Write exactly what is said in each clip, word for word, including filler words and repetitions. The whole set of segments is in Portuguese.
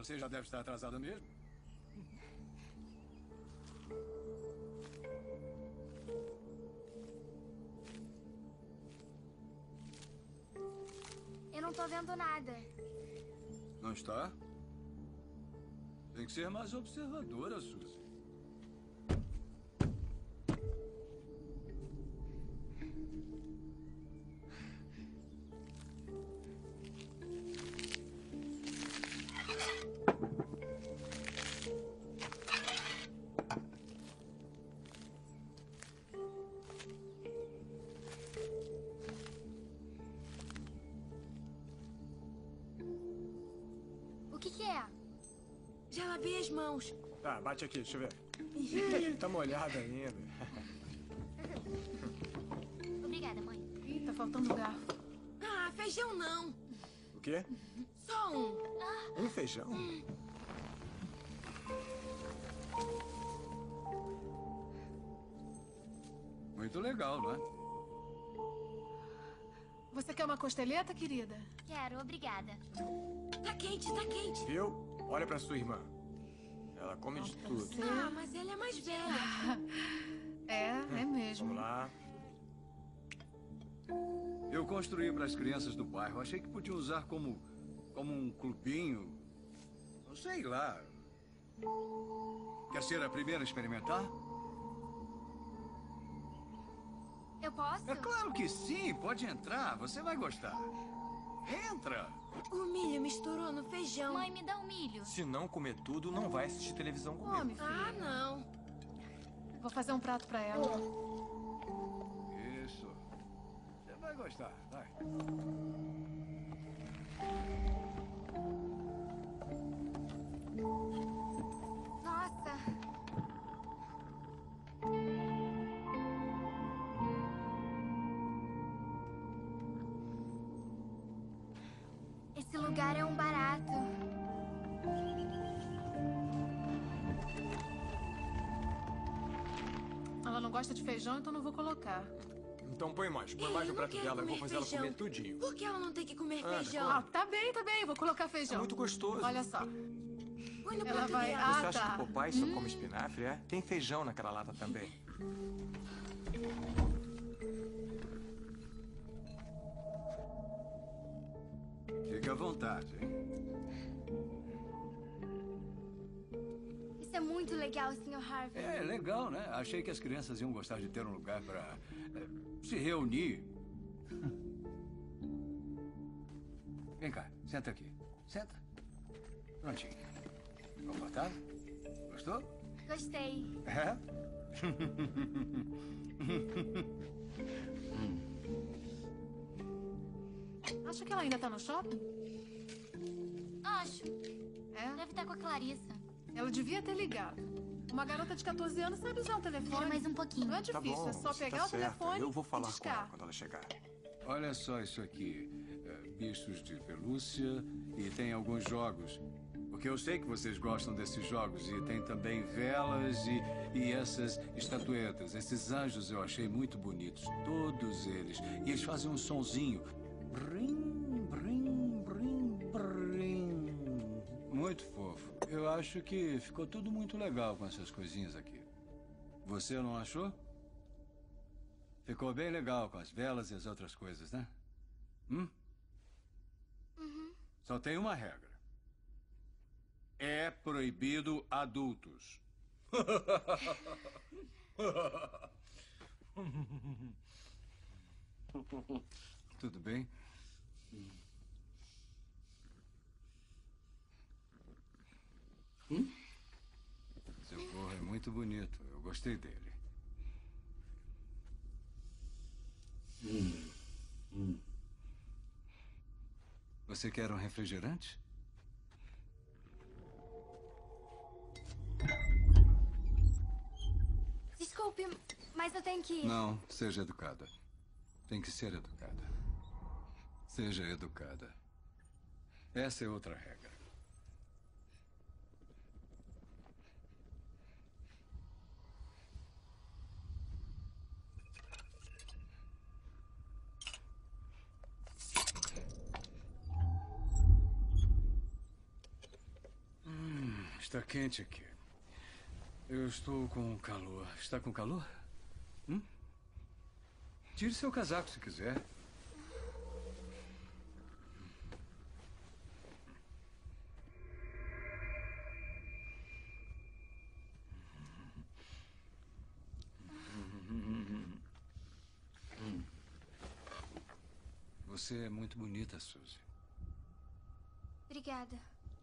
você já deve estar atrasada mesmo. Eu não tô vendo nada. Não está? Tem que ser mais observadora, Suzy. O que que é? Já lavei as mãos. Tá, bate aqui, deixa eu ver. Tá molhada ainda. Obrigada, mãe. Ih, tá faltando garfo. Ah, feijão não. O quê? Só um. Um feijão? Muito legal, não é? Você quer uma costeleta, querida? Quero, obrigada. Tá quente, tá quente. Viu? Olha pra sua irmã. Ela come de Pra tudo. você. Ah, mas ela é mais velha. É, é mesmo. Vamos lá. Eu construí para as crianças do bairro. Achei que podia usar como, como um clubinho. Não sei lá. Quer ser a primeira a experimentar? Eu posso? É claro que sim. Pode entrar. Você vai gostar. Entra. O milho misturou no feijão. Mãe, me dá um milho. Se não comer tudo, não vai assistir televisão comigo. Come, filho. Ah, não. Vou fazer um prato pra ela. Isso. Você vai gostar. Vai. Nossa. Esse lugar é um barato. Ela não gosta de feijão, então não vou colocar. Então põe mais. Põe Ei, mais no eu não prato quero dela. Eu vou comer fazer ela feijão. comer tudinho. Por que ela não tem que comer Anda, feijão? Ah, tá bem, tá bem. Vou colocar É feijão. muito gostoso. Olha só. Põe no Ela prato vai- dela. Ah, Você acha tá. que o Popeye só come espinafre, é? Tem feijão naquela lata também. Fique à vontade, hein? Isso é muito legal, senhor Harvey. É legal, né? Achei que as crianças iam gostar de ter um lugar para se reunir. Vem cá, senta aqui. Senta. Prontinho. Confortável? Gostou? Gostei. É? Acha que ela ainda tá no shopping? Acho. É? Deve estar com a Clarissa. Ela devia ter ligado. Uma garota de catorze anos sabe usar o telefone. Quero mais um pouquinho. Não é Tá difícil, bom, é só você pegar tá o telefone certa. Eu vou e falar com discar. ela quando ela chegar. Olha só isso aqui. É, bichos de pelúcia e tem alguns jogos. Porque eu sei que vocês gostam desses jogos. E tem também velas e, e essas estatuetas. Esses anjos eu achei muito bonitos. Todos eles. E eles fazem um sonzinho. Brim, brim, brim, brim. Muito fofo. Eu acho que ficou tudo muito legal com essas coisinhas aqui. Você não achou? Ficou bem legal com as velas e as outras coisas, né? Hum? Uhum. Só tem uma regra. É proibido adultos. Tudo bem? Hum? Seu gorro é muito bonito. Eu gostei dele. Hum. Hum. Você quer um refrigerante? Desculpe, mas eu tenho que ir. Não, seja educada. Tem que ser educada. Seja educada. Essa é outra regra. Está quente aqui. Eu estou com calor. Está com calor? Hum? Tire seu casaco se quiser. Você é muito bonita, Suzy. Obrigada.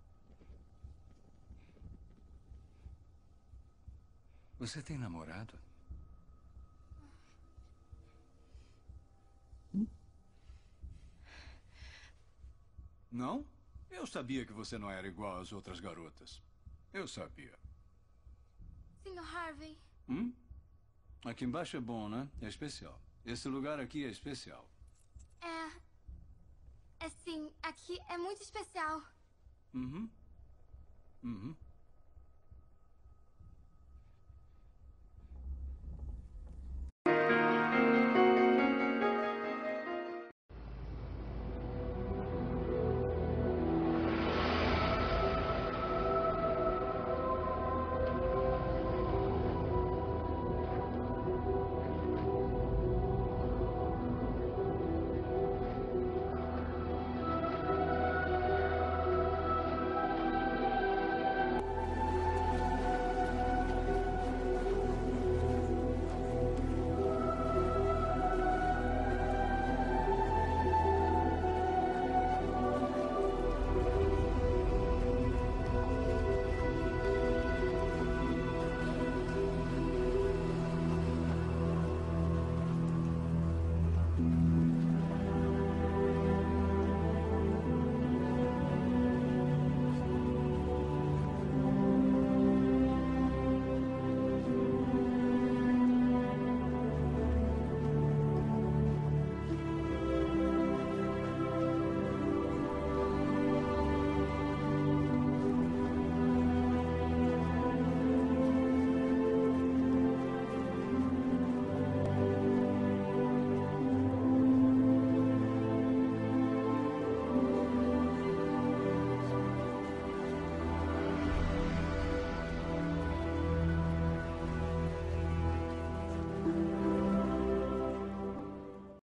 Você tem namorado? Não? Eu sabia que você não era igual às outras garotas. Eu sabia. senhor Harvey. Hum? Aqui embaixo é bom, né? É especial. Esse lugar aqui é especial. É... É sim, aqui é muito especial. Uhum. Uhum.